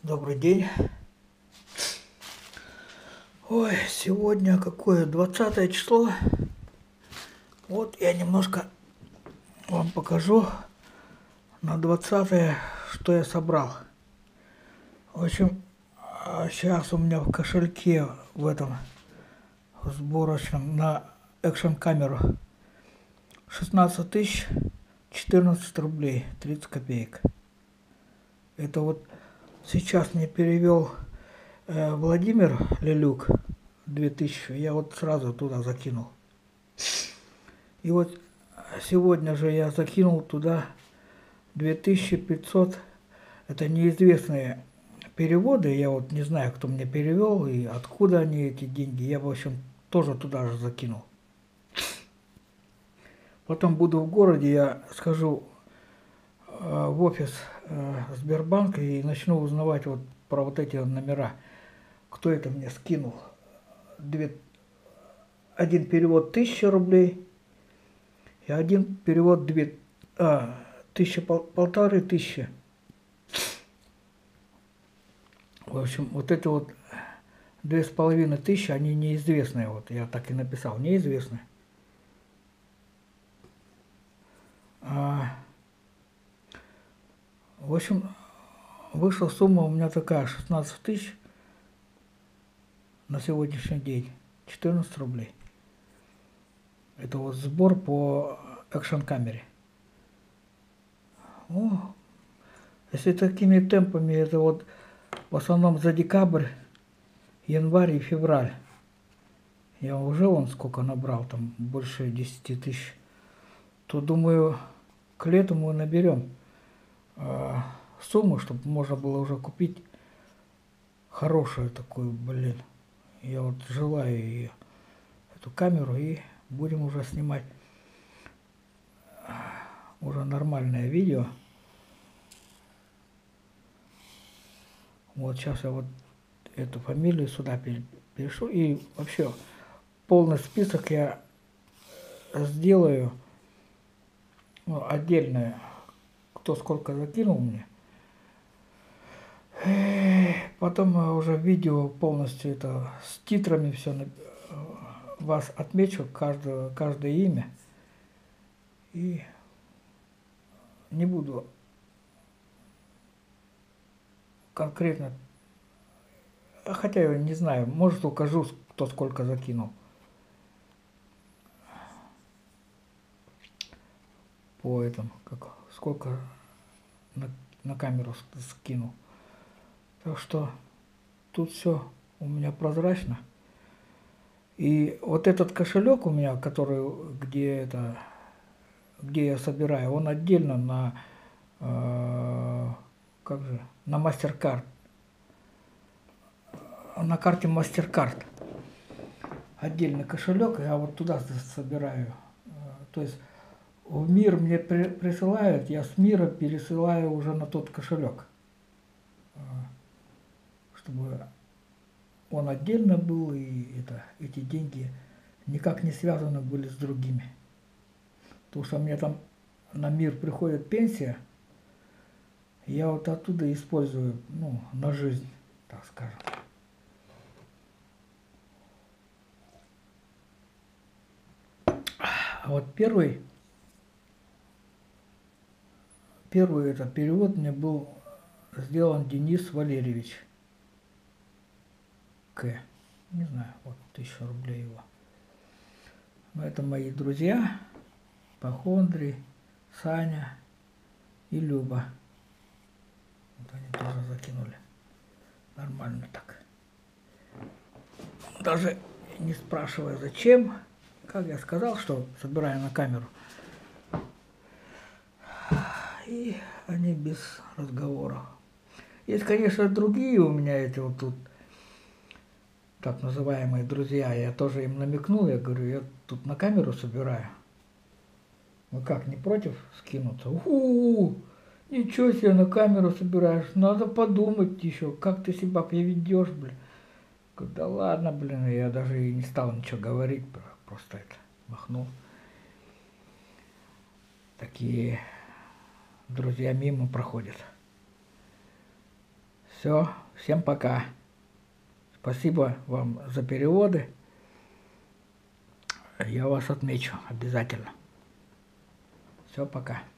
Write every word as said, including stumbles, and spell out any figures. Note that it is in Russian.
Добрый день. Ой, сегодня какое? Двадцатое число. Вот я немножко вам покажу на двадцатое, что я собрал. В общем, сейчас у меня в кошельке в этом сборочном на экшн-камеру шестнадцать тысяч четырнадцать рублей тридцать копеек. Это вот сейчас мне перевел э, Владимир Лелюк две тысячи, я вот сразу туда закинул. И вот сегодня же я закинул туда две тысячи пятьсот, это неизвестные переводы, я вот не знаю, кто мне перевел и откуда они эти деньги, я, в общем, тоже туда же закинул. Потом буду в городе, я схожу э, в офис э, Сбербанка и начну узнавать вот про вот эти номера, кто это мне скинул. Две, один перевод тысяча рублей и один перевод две, а, тысяча, пол, полторы тысячи. В общем, вот это вот две с половиной тысячи, они неизвестные, вот я так и написал, неизвестные. А, в общем, вышла сумма у меня такая, шестнадцать тысяч на сегодняшний день, четырнадцать рублей. Это вот сбор по экшн-камере. О, если такими темпами, это вот в основном за декабрь, январь и февраль. Я уже вон сколько набрал, там больше десяти тысяч. То думаю, к лету мы наберем э, сумму, чтобы можно было уже купить хорошую такую, блин. Я вот желаю ее, эту камеру, и будем уже снимать уже нормальное видео. Вот сейчас я вот эту фамилию сюда перешу. И вообще полный список я сделаю, ну, отдельно, кто сколько закинул мне. Потом уже видео полностью это с титрами все вас отмечу, каждое, каждое имя. И не буду конкретно, хотя я не знаю, может укажу, кто сколько закинул. По этому, как, сколько на, на камеру скинул. Так что тут все у меня прозрачно. И вот этот кошелек у меня, который, где это, где я собираю, он отдельно на, э, как же, на MasterCard, на карте MasterCard. Отдельный кошелек, я вот туда собираю. То есть в мир мне при, присылают, я с мира пересылаю уже на тот кошелек, чтобы он отдельно был, и это, эти деньги никак не связаны были с другими. Потому что мне там на мир приходит пенсия, я вот оттуда использую, ну, на жизнь, так скажем. А вот первый, первый этот перевод мне был сделан Денис Валерьевич К. Не знаю, вот тысяча рублей его. Но это мои друзья, Пахондрий, Саня и Люба. Вот они тоже закинули. Нормально так. Даже не спрашивая зачем, как я сказал, что собираю на камеру. И они без разговоров. Есть, конечно, другие у меня эти вот тут, так называемые друзья. Я тоже им намекнул, я говорю, я тут на камеру собираю. Вы как, не против скинуться? У-у-у! Ничего себе, на камеру собираешь. Надо подумать еще, как ты себя поведешь, блин. Говорю, да ладно, блин, я даже и не стал ничего говорить, просто это махнул. Такие друзья мимо проходят. Все, всем пока. Спасибо вам за переводы. Я вас отмечу обязательно. Все, пока.